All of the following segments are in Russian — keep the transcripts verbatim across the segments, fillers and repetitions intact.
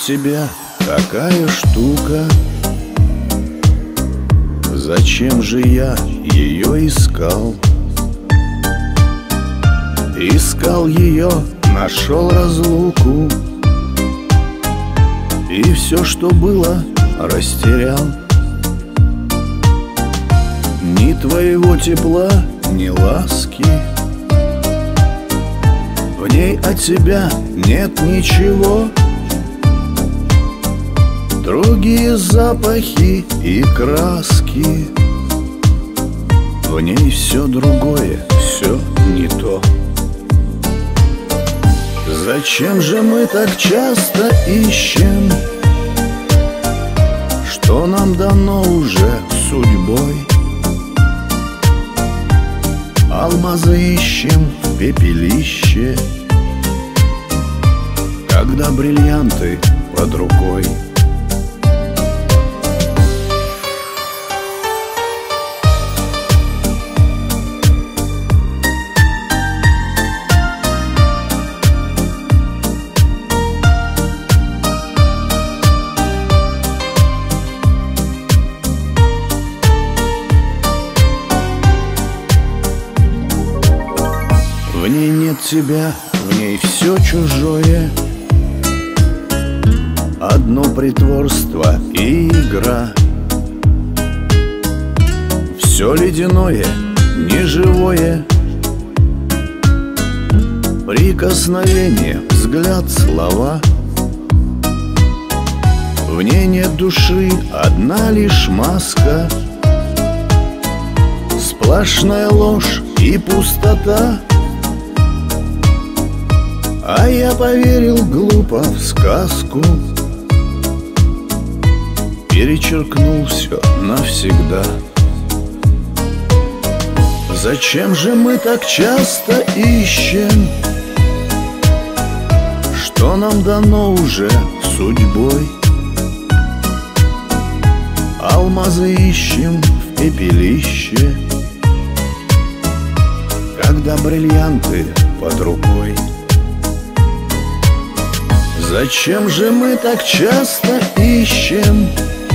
тебя такая штука. Зачем же я ее искал? Искал ее, нашел разлуку, и все, что было, растерял. Ни твоего тепла, ни ласки, в ней от тебя нет ничего. Другие запахи и краски, в ней все другое, все не то. Зачем же мы так часто ищем, что нам дано уже судьбой? Алмазы ищем в пепелище, когда бриллианты под рукой. В ней нет тебя, в ней все чужое, одно притворство и игра. Все ледяное, неживое, прикосновение, взгляд, слова. В ней нет души, одна лишь маска, сплошная ложь и пустота. А я поверил глупо в сказку, перечеркнул все навсегда. Зачем же мы так часто ищем, что нам дано уже судьбой? Алмазы ищем в пепелище, когда бриллианты под рукой. Зачем же мы так часто ищем,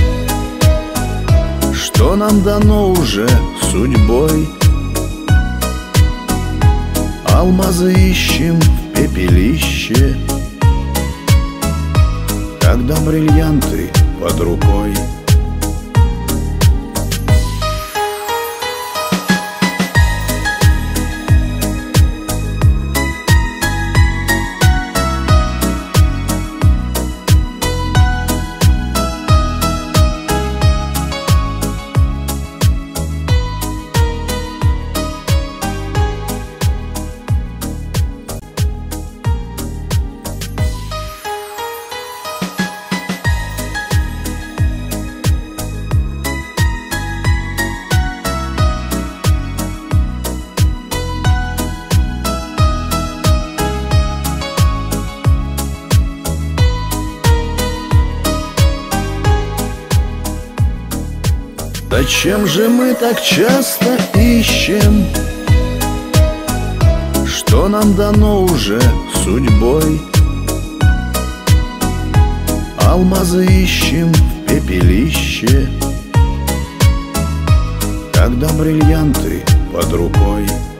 что нам дано уже судьбой? Алмазы ищем в пепелище, когда бриллианты под рукой. Зачем же мы так часто ищем, что нам дано уже судьбой? Алмазы ищем в пепелище, когда бриллианты под рукой.